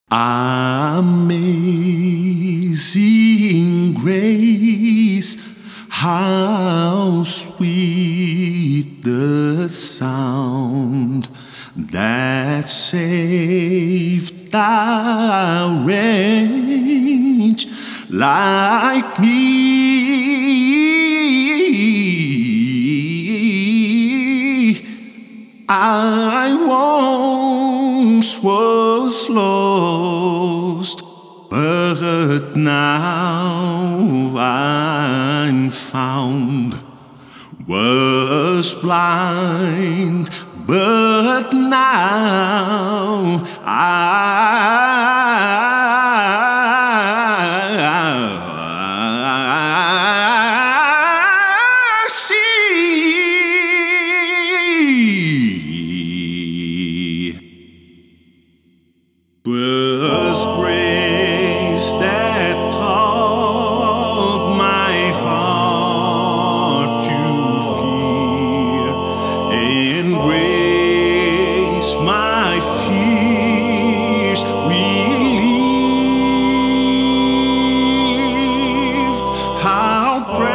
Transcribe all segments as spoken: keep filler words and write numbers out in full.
Amazing grace, how sweet the sound that saved a wretch like me. I once was lost, but now I'm found. Was blind, but now I see. Was grace that taught my heart to fear, and grace my fears relieved. How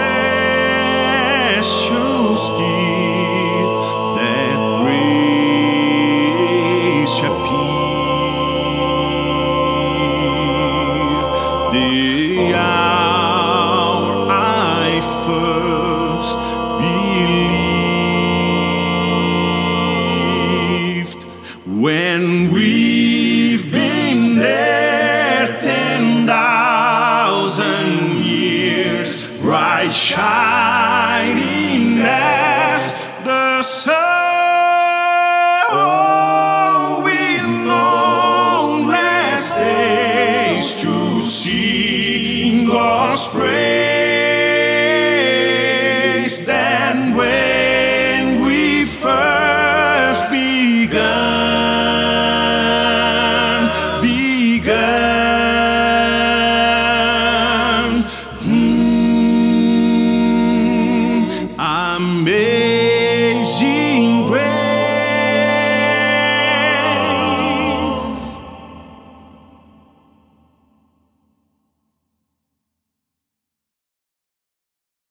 precious did that grace appear, the hour I first believed. When we've been there ten thousand years, bright shining as the sun, with no less days to sing God's praise.